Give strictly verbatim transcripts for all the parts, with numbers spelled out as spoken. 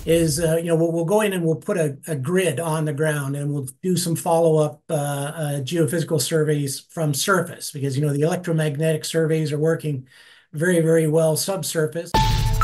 is, uh, you know, we'll, we'll go in and we'll put a, a grid on the ground and we'll do some follow-up uh, uh, geophysical surveys from surface because, you know, the electromagnetic surveys are working very, very well subsurface.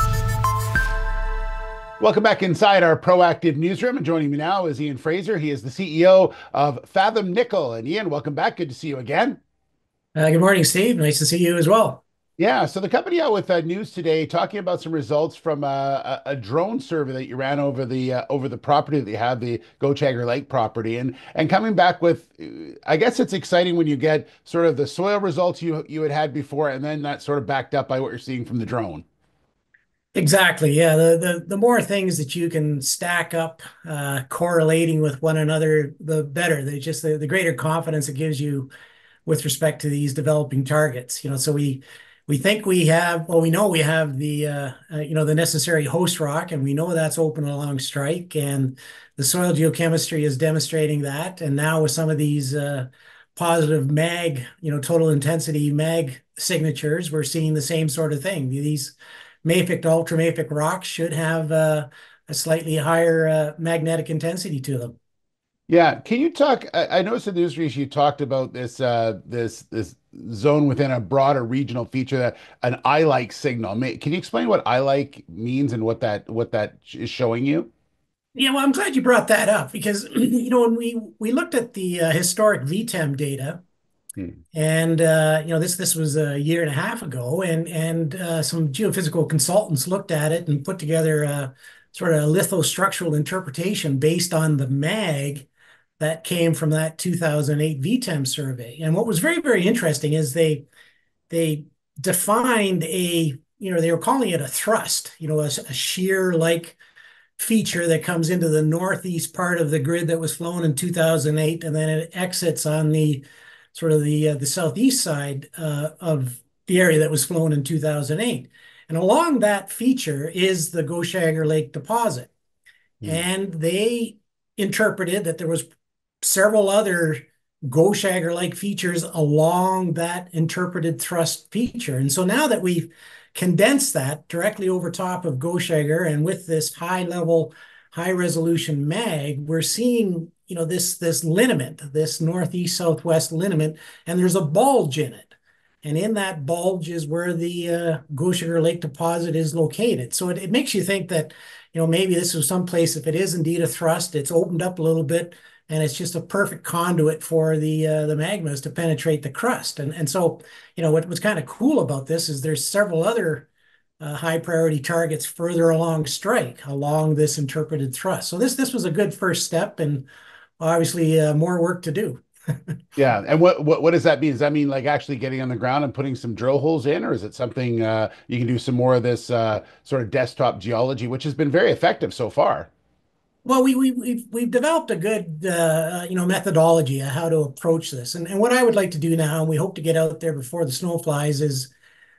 Welcome back inside our proactive newsroom. And joining me now is Ian Fraser. He is the C E O of Fathom Nickel. And Ian, welcome back. Good to see you again. Uh, good morning, Steve. Nice to see you as well. Yeah, so the company out with uh, news today, talking about some results from uh, a, a drone survey that you ran over the uh, over the property that you have, the Gochager Lake property, and and coming back with, uh, I guess it's exciting when you get sort of the soil results you you had had before, and then that sort of backed up by what you're seeing from the drone. Exactly. Yeah. The, the the more things that you can stack up, uh, correlating with one another, the better. They just the, the greater confidence it gives you with respect to these developing targets. You know, so we we think we have, well, we know we have the uh, uh, you know the necessary host rock, and we know that's open along strike, and the soil geochemistry is demonstrating that. And now with some of these uh, positive mag, you know, total intensity mag signatures, we're seeing the same sort of thing. These mafic to ultramafic rocks should have uh, a slightly higher uh, magnetic intensity to them. Yeah, can you talk? I, I noticed in the news release you talked about this uh, this this zone within a broader regional feature that an I-like signal. May, can you explain what I-like means and what that what that is showing you? Yeah, well, I'm glad you brought that up because you know when we we looked at the uh, historic V TEM data, Hmm. and uh, you know this this was a year and a half ago, and and uh, some geophysical consultants looked at it and put together a sort of a lithostructural interpretation based on the mag that came from that two thousand eight V TEM survey. And what was very, very interesting is they they defined a, you know, they were calling it a thrust, you know, a, a shear like feature that comes into the northeast part of the grid that was flown in two thousand eight, and then it exits on the sort of the uh, the southeast side uh, of the area that was flown in two thousand eight. And along that feature is the Gochager Lake deposit. Hmm. And they interpreted that there was several other Gochager-like features along that interpreted thrust feature. And so now that we've condensed that directly over top of Gochager and with this high level, high resolution mag, we're seeing, you know, this this lineament, this northeast southwest lineament, and there's a bulge in it. And in that bulge is where the uh, Gochager Lake deposit is located. So it, it makes you think that, you know, maybe this is someplace, if it is indeed a thrust, it's opened up a little bit and it's just a perfect conduit for the uh, the magmas to penetrate the crust. And and so, you know, what, what's kind of cool about this is there's several other uh, high priority targets further along strike along this interpreted thrust. So this this was a good first step, and obviously uh, more work to do. Yeah, and what, what what does that mean? Does that mean like actually getting on the ground and putting some drill holes in, or is it something uh, you can do some more of this uh, sort of desktop geology, which has been very effective so far? Well, we, we, we've, we've developed a good, uh, you know, methodology of how to approach this. And, and what I would like to do now, and we hope to get out there before the snow flies, is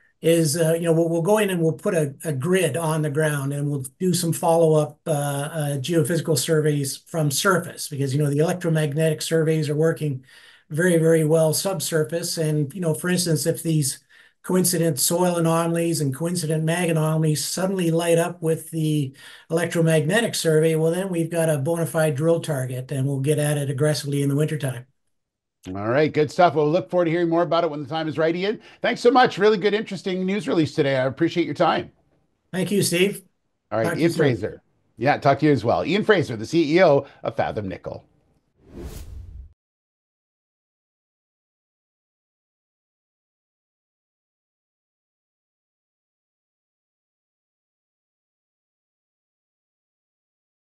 is uh, you know we'll, we'll go in and we'll put a, a grid on the ground and we'll do some follow-up uh, uh, geophysical surveys from surface because you know the electromagnetic surveys are working very, very well subsurface. And you know, for instance, if these coincident soil anomalies and coincident mag anomalies suddenly light up with the electromagnetic survey, well, then we've got a bona fide drill target and we'll get at it aggressively in the wintertime. All right, good stuff. Well, look forward to hearing more about it when the time is right, Ian. Thanks so much. Really good, interesting news release today. I appreciate your time. Thank you, Steve. All right, Talk to you Ian soon. Fraser. Yeah, talk to you as well. Ian Fraser, the C E O of Fathom Nickel.